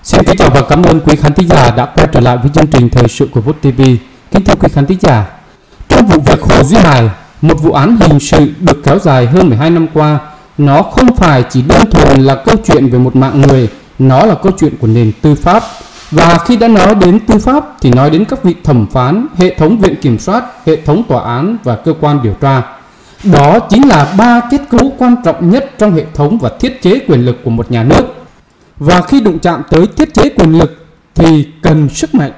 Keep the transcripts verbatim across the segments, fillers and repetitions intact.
Xin kính chào và cảm ơn quý khán thính giả đã quay trở lại với chương trình thời sự của VOT ti vi. Kính thưa quý khán thính giả, trong vụ việc Hồ Duy Hải, một vụ án hình sự được kéo dài hơn mười hai năm qua, nó không phải chỉ đơn thuần là câu chuyện về một mạng người, nó là câu chuyện của nền tư pháp. Và khi đã nói đến tư pháp thì nói đến các vị thẩm phán, hệ thống viện kiểm soát, hệ thống tòa án và cơ quan điều tra. Đó chính là ba kết cấu quan trọng nhất trong hệ thống và thiết chế quyền lực của một nhà nước. Và khi đụng chạm tới thiết chế quyền lực thì cần sức mạnh.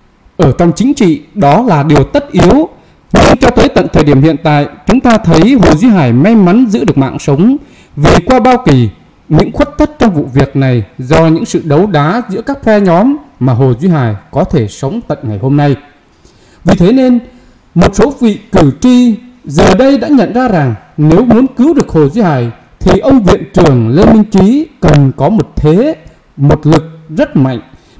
Ở trong chính trị đó là điều tất yếu. Nhưng cho tới tận thời điểm hiện tại, chúng ta thấy Hồ Duy Hải may mắn giữ được mạng sống. Vì qua bao kỳ, những khuất tất trong vụ việc này do những sự đấu đá giữa các phe nhóm mà Hồ Duy Hải có thể sống tận ngày hôm nay. Vì thế nên, một số vị cử tri giờ đây đã nhận ra rằng nếu muốn cứu được Hồ Duy Hải thì ông Viện trưởng Lê Minh Trí cần có một thế, một lực rất mạnh,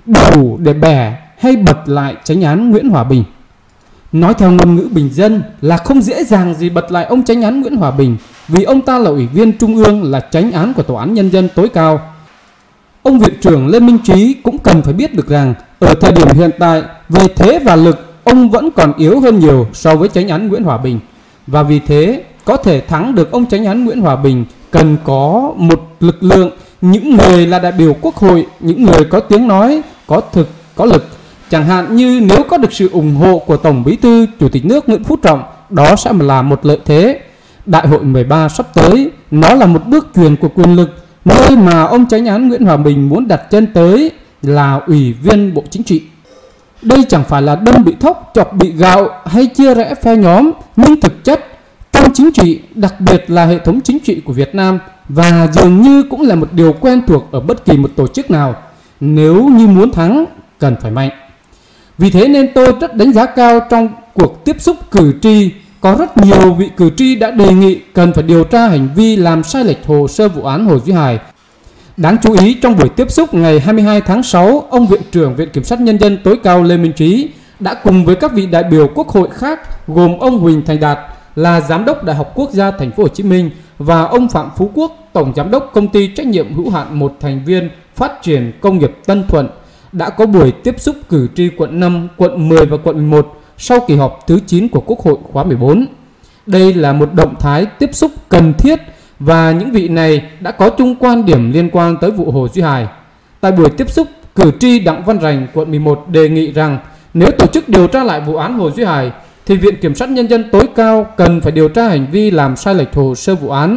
đủ để bẻ hay bật lại chánh án Nguyễn Hòa Bình. Nói theo ngôn ngữ bình dân là không dễ dàng gì bật lại ông chánh án Nguyễn Hòa Bình, vì ông ta là ủy viên trung ương, là chánh án của Tòa án Nhân dân tối cao. Ông Viện trưởng Lê Minh Trí cũng cần phải biết được rằng ở thời điểm hiện tại, về thế và lực, ông vẫn còn yếu hơn nhiều so với chánh án Nguyễn Hòa Bình. Và vì thế, có thể thắng được ông chánh án Nguyễn Hòa Bình cần có một lực lượng, những người là đại biểu Quốc hội, những người có tiếng nói, có thực, có lực. Chẳng hạn như nếu có được sự ủng hộ của Tổng Bí thư Chủ tịch nước Nguyễn Phú Trọng, đó sẽ là một lợi thế. Đại hội mười ba sắp tới, nó là một bước truyền của quyền lực, nơi mà ông chánh án Nguyễn Hòa Bình muốn đặt chân tới là ủy viên Bộ Chính trị. Đây chẳng phải là đâm bị thóc, chọc bị gạo hay chia rẽ phe nhóm, nhưng thực chất trong chính trị, đặc biệt là hệ thống chính trị của Việt Nam, và dường như cũng là một điều quen thuộc ở bất kỳ một tổ chức nào, nếu như muốn thắng cần phải mạnh. Vì thế nên tôi rất đánh giá cao trong cuộc tiếp xúc cử tri, có rất nhiều vị cử tri đã đề nghị cần phải điều tra hành vi làm sai lệch hồ sơ vụ án Hồ Duy Hải. Đáng chú ý, trong buổi tiếp xúc ngày hai mươi hai tháng sáu, ông Viện trưởng Viện Kiểm sát Nhân dân tối cao Lê Minh Trí đã cùng với các vị đại biểu Quốc hội khác gồm ông Huỳnh Thành Đạt là Giám đốc Đại học Quốc gia Thành phố Hồ Chí Minh và ông Phạm Phú Quốc, Tổng Giám đốc Công ty Trách nhiệm hữu hạn một thành viên Phát triển Công nghiệp Tân Thuận đã có buổi tiếp xúc cử tri quận năm, quận mười và quận mười một sau kỳ họp thứ chín của Quốc hội khóa mười bốn. Đây là một động thái tiếp xúc cần thiết và những vị này đã có chung quan điểm liên quan tới vụ Hồ Duy Hải. Tại buổi tiếp xúc, cử tri Đặng Văn Rành, quận mười một đề nghị rằng nếu tổ chức điều tra lại vụ án Hồ Duy Hải thì Viện Kiểm sát Nhân dân tối cao cần phải điều tra hành vi làm sai lệch hồ sơ vụ án.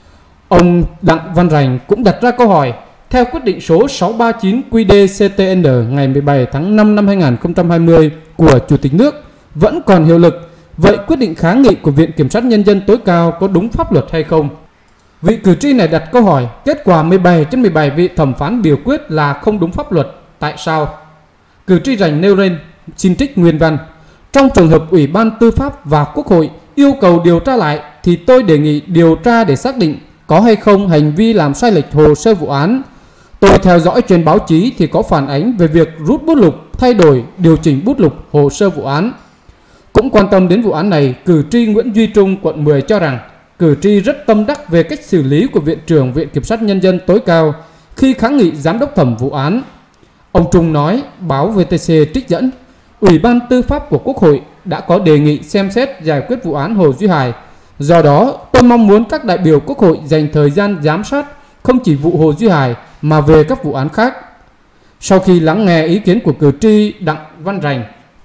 Ông Đặng Văn Rành cũng đặt ra câu hỏi, theo quyết định số sáu ba chín Q D C T N ngày mười bảy tháng năm năm hai nghìn không trăm hai mươi của Chủ tịch nước vẫn còn hiệu lực, vậy quyết định kháng nghị của Viện Kiểm sát Nhân dân tối cao có đúng pháp luật hay không? Vị cử tri này đặt câu hỏi, kết quả mười bảy trên mười bảy vị thẩm phán biểu quyết là không đúng pháp luật, tại sao? Cử tri Rành nêu lên, xin trích nguyên văn: trong trường hợp Ủy ban Tư pháp và Quốc hội yêu cầu điều tra lại thì tôi đề nghị điều tra để xác định có hay không hành vi làm sai lệch hồ sơ vụ án. Tôi theo dõi trên báo chí thì có phản ánh về việc rút bút lục, thay đổi, điều chỉnh bút lục hồ sơ vụ án. Cũng quan tâm đến vụ án này, cử tri Nguyễn Duy Trung, quận mười cho rằng cử tri rất tâm đắc về cách xử lý của Viện trưởng Viện Kiểm sát Nhân dân tối cao khi kháng nghị giám đốc thẩm vụ án. Ông Trung nói, báo vê tê xê trích dẫn, Ủy ban Tư pháp của Quốc hội đã có đề nghị xem xét giải quyết vụ án Hồ Duy Hải. Do đó, tôi mong muốn các đại biểu Quốc hội dành thời gian giám sát không chỉ vụ Hồ Duy Hải mà về các vụ án khác. Sau khi lắng nghe ý kiến của cử tri Đặng Văn Rành,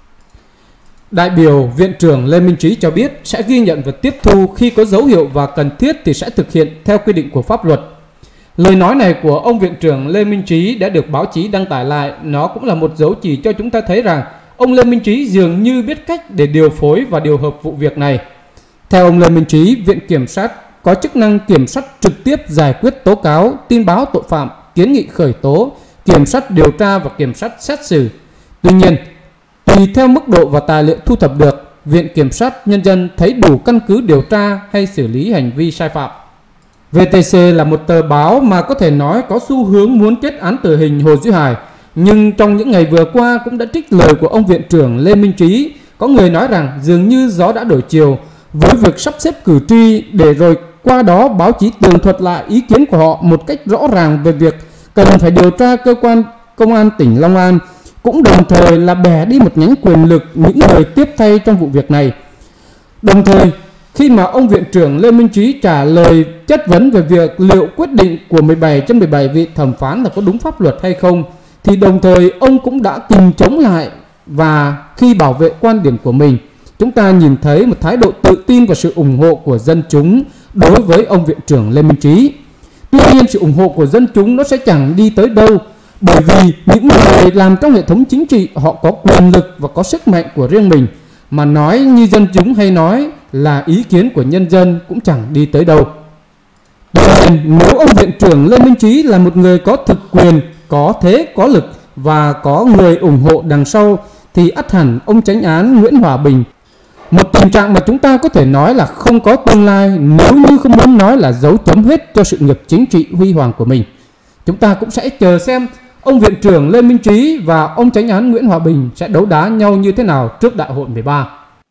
đại biểu Viện trưởng Lê Minh Trí cho biết sẽ ghi nhận và tiếp thu, khi có dấu hiệu và cần thiết thì sẽ thực hiện theo quy định của pháp luật. Lời nói này của ông Viện trưởng Lê Minh Trí đã được báo chí đăng tải lại. Nó cũng là một dấu chỉ cho chúng ta thấy rằng ông Lê Minh Trí dường như biết cách để điều phối và điều hợp vụ việc này. Theo ông Lê Minh Trí, Viện Kiểm sát có chức năng kiểm soát trực tiếp giải quyết tố cáo, tin báo tội phạm, kiến nghị khởi tố, kiểm soát điều tra và kiểm soát xét xử. Tuy nhiên, tùy theo mức độ và tài liệu thu thập được, Viện Kiểm sát Nhân dân thấy đủ căn cứ điều tra hay xử lý hành vi sai phạm. vê tê xê là một tờ báo mà có thể nói có xu hướng muốn kết án tử hình Hồ Duy Hải, nhưng trong những ngày vừa qua cũng đã trích lời của ông Viện trưởng Lê Minh Trí. Có người nói rằng dường như gió đã đổi chiều với việc sắp xếp cử tri để rồi qua đó báo chí tường thuật lại ý kiến của họ một cách rõ ràng về việc cần phải điều tra cơ quan Công an tỉnh Long An, cũng đồng thời là bẻ đi một nhánh quyền lực những người tiếp thay trong vụ việc này. Đồng thời, khi mà ông Viện trưởng Lê Minh Trí trả lời chất vấn về việc liệu quyết định của mười bảy trên mười bảy vị thẩm phán là có đúng pháp luật hay không, thì đồng thời ông cũng đã kìm chống lại, và khi bảo vệ quan điểm của mình, chúng ta nhìn thấy một thái độ tự tin và sự ủng hộ của dân chúng đối với ông Viện trưởng Lê Minh Trí. Tuy nhiên, sự ủng hộ của dân chúng nó sẽ chẳng đi tới đâu, bởi vì những người làm trong hệ thống chính trị họ có quyền lực và có sức mạnh của riêng mình, mà nói như dân chúng hay nói là ý kiến của nhân dân cũng chẳng đi tới đâu. Tuy nhiên, nếu ông Viện trưởng Lê Minh Trí là một người có thực quyền, có thế, có lực và có người ủng hộ đằng sau, thì ắt hẳn ông chánh án Nguyễn Hòa Bình, một tình trạng mà chúng ta có thể nói là không có tương lai, nếu như không muốn nói là dấu chấm hết cho sự nghiệp chính trị huy hoàng của mình. Chúng ta cũng sẽ chờ xem ông Viện trưởng Lê Minh Trí và ông chánh án Nguyễn Hòa Bình sẽ đấu đá nhau như thế nào trước đại hội mười ba.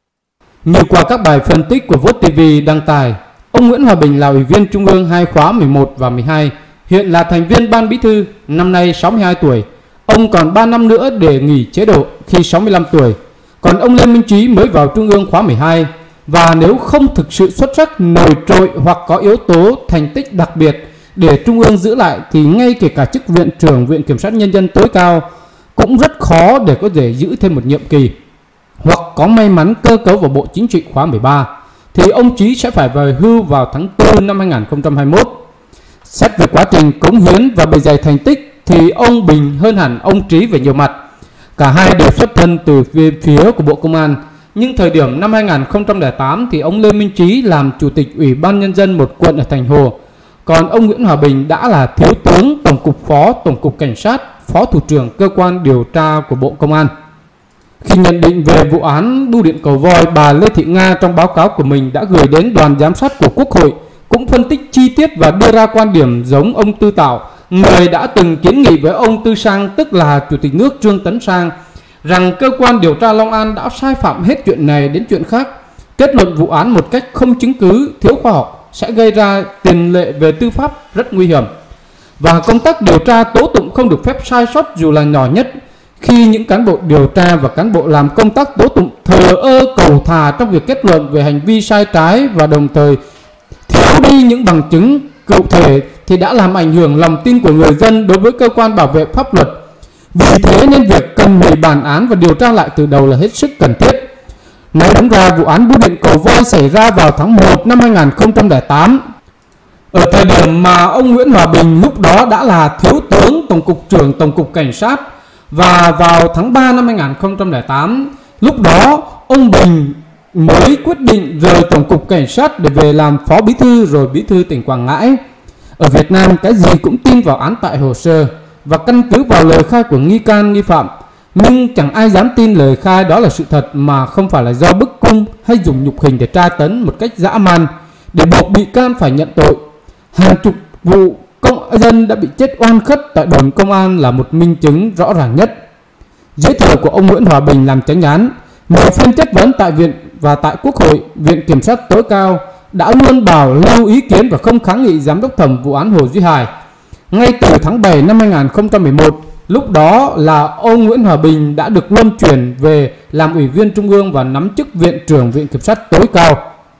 Như qua các bài phân tích của Vote ti vi đăng tải, ông Nguyễn Hòa Bình là Ủy viên Trung ương hai khóa mười một và mười hai, hiện là thành viên Ban Bí thư, năm nay sáu mươi hai tuổi. Ông còn ba năm nữa để nghỉ chế độ khi sáu mươi lăm tuổi. Còn ông Lê Minh Trí mới vào Trung ương khóa mười hai, và nếu không thực sự xuất sắc, nổi trội hoặc có yếu tố thành tích đặc biệt để Trung ương giữ lại, thì ngay kể cả chức Viện trưởng Viện Kiểm sát Nhân dân tối cao cũng rất khó để có thể giữ thêm một nhiệm kỳ. Hoặc có may mắn cơ cấu vào Bộ Chính trị khóa mười ba, thì ông Trí sẽ phải về hưu vào tháng tư năm hai nghìn không trăm hai mươi mốt. Xét về quá trình cống hiến và bề dày thành tích thì ông Bình hơn hẳn ông Trí về nhiều mặt. Cả hai đều xuất thân từ phía, phía của Bộ Công an. Nhưng thời điểm năm hai nghìn không trăm lẻ tám thì ông Lê Minh Trí làm Chủ tịch Ủy ban Nhân dân một quận ở Thành Hồ. Còn ông Nguyễn Hòa Bình đã là Thiếu tướng Tổng cục Phó Tổng cục Cảnh sát, Phó Thủ trưởng Cơ quan Điều tra của Bộ Công an. Khi nhận định về vụ án bưu điện cầu voi, bà Lê Thị Nga trong báo cáo của mình đã gửi đến đoàn giám sát của Quốc hội, cũng phân tích chi tiết và đưa ra quan điểm giống ông Tư Tạo, người đã từng kiến nghị với ông Tư Sang, tức là Chủ tịch nước Trương Tấn Sang, rằng cơ quan điều tra Long An đã sai phạm hết chuyện này đến chuyện khác, kết luận vụ án một cách không chứng cứ, thiếu khoa học, sẽ gây ra tiền lệ về tư pháp rất nguy hiểm. Và công tác điều tra tố tụng không được phép sai sót dù là nhỏ nhất. Khi những cán bộ điều tra và cán bộ làm công tác tố tụng thờ ơ cầu thà trong việc kết luận về hành vi sai trái và đồng thời thiếu đi những bằng chứng cụ thể, thì đã làm ảnh hưởng lòng tin của người dân đối với cơ quan bảo vệ pháp luật. Vì thế nên việc cần hủy bản án và điều tra lại từ đầu là hết sức cần thiết. Nói đúng ra, vụ án bưu điện cầu voi xảy ra vào tháng một năm hai nghìn không trăm lẻ tám, ở thời điểm mà ông Nguyễn Hòa Bình lúc đó đã là Thiếu tướng Tổng cục trưởng Tổng cục Cảnh sát. Và vào tháng ba năm hai nghìn không trăm lẻ tám, lúc đó ông Bình mới quyết định rời Tổng cục Cảnh sát để về làm Phó Bí thư rồi Bí thư tỉnh Quảng Ngãi. Ở Việt Nam, cái gì cũng tin vào án tại hồ sơ và căn cứ vào lời khai của nghi can nghi phạm, nhưng chẳng ai dám tin lời khai đó là sự thật mà không phải là do bức cung hay dùng nhục hình để tra tấn một cách dã man để buộc bị can phải nhận tội. Hàng chục vụ công dân đã bị chết oan khất tại đồn công an là một minh chứng rõ ràng nhất. Dưới thời của ông Nguyễn Hòa Bình làm chánh án, nhiều phiên chất vấn tại viện và tại Quốc hội, Viện Kiểm sát tối cao đã luôn bảo lưu ý kiến và không kháng nghị giám đốc thẩm vụ án Hồ Duy Hải. Ngay từ tháng bảy năm hai nghìn không trăm mười một, lúc đó là ông Nguyễn Hòa Bình đã được luân chuyển về làm Ủy viên Trung ương và nắm chức Viện trưởng Viện Kiểm sát tối cao.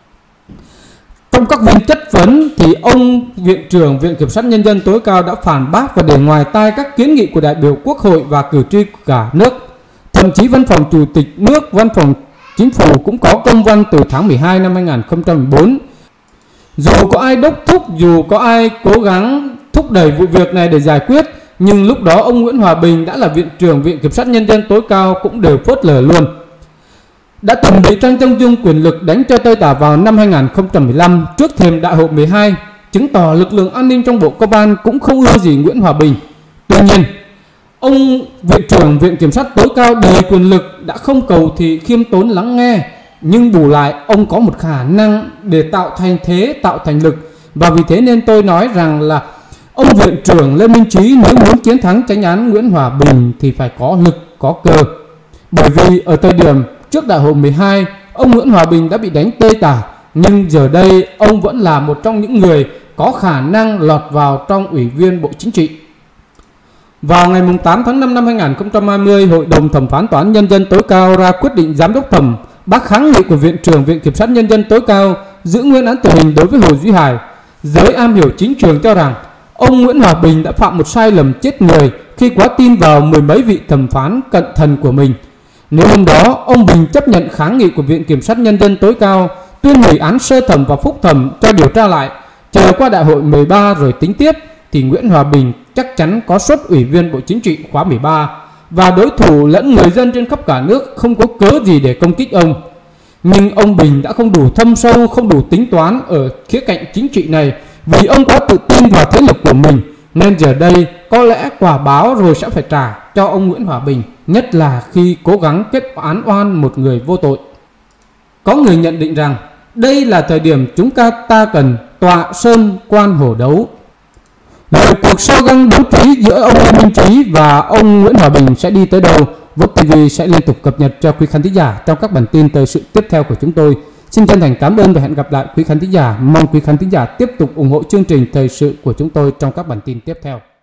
Trong các phiên chất vấn thì ông Viện trưởng Viện Kiểm sát Nhân dân tối cao đã phản bác và để ngoài tai các kiến nghị của đại biểu Quốc hội và cử tri cả nước. Thậm chí Văn phòng Chủ tịch nước, Văn phòng Chính phủ cũng có công văn từ tháng mười hai năm hai nghìn không trăm mười bốn. Dù có ai đốc thúc, dù có ai cố gắng thúc đẩy vụ việc này để giải quyết, nhưng lúc đó ông Nguyễn Hòa Bình đã là Viện trưởng Viện Kiểm sát Nhân dân tối cao cũng đều phớt lờ luôn. Đã từng bị Trang Trong Dung quyền lực đánh cho tơi tả vào năm hai nghìn không trăm mười lăm trước thềm đại hội mười hai, chứng tỏ lực lượng an ninh trong Bộ Công an cũng không ưa gì Nguyễn Hòa Bình. Tuy nhiên, ông Viện trưởng Viện Kiểm sát tối cao đầy quyền lực đã không cầu thị khiêm tốn lắng nghe, nhưng bù lại ông có một khả năng để tạo thành thế, tạo thành lực. Và vì thế nên tôi nói rằng là ông Viện trưởng Lê Minh Trí nếu muốn chiến thắng chánh án Nguyễn Hòa Bình thì phải có lực, có cơ. Bởi vì ở thời điểm trước đại hội mười hai, ông Nguyễn Hòa Bình đã bị đánh tơi tả, nhưng giờ đây ông vẫn là một trong những người có khả năng lọt vào trong Ủy viên Bộ Chính trị. Vào ngày tám tháng năm năm hai nghìn không trăm hai mươi, Hội đồng thẩm phán Tòa án Nhân dân tối cao ra quyết định giám đốc thẩm bác kháng nghị của Viện trưởng Viện Kiểm sát Nhân dân tối cao giữ nguyên án tử hình đối với Hồ Duy Hải. Giới am hiểu chính trường cho rằng ông Nguyễn Hòa Bình đã phạm một sai lầm chết người khi quá tin vào mười mấy vị thẩm phán cận thần của mình. Nếu hôm đó ông Bình chấp nhận kháng nghị của Viện Kiểm sát Nhân dân tối cao, tuyên hủy án sơ thẩm và phúc thẩm cho điều tra lại, chờ qua đại hội mười ba rồi tính tiếp, thì Nguyễn Hòa Bình chắc chắn có suất ủy viên Bộ Chính trị khóa mười ba và đối thủ lẫn người dân trên khắp cả nước không có cớ gì để công kích ông. Nhưng ông Bình đã không đủ thâm sâu, không đủ tính toán ở khía cạnh chính trị này, vì ông quá tự tin vào thế lực của mình, nên giờ đây có lẽ quả báo rồi sẽ phải trả cho ông Nguyễn Hòa Bình, nhất là khi cố gắng kết án oan một người vô tội. Có người nhận định rằng đây là thời điểm chúng ta ta cần tọa sơn quan hổ đấu. Liệu cuộc so găng đấu trí giữa ông Lê Minh Trí và ông Nguyễn Hòa Bình sẽ đi tới đâu? Vox ti vi sẽ liên tục cập nhật cho quý khán thính giả trong các bản tin thời sự tiếp theo của chúng tôi. Xin chân thành cảm ơn và hẹn gặp lại quý khán thính giả. Mong quý khán thính giả tiếp tục ủng hộ chương trình thời sự của chúng tôi trong các bản tin tiếp theo.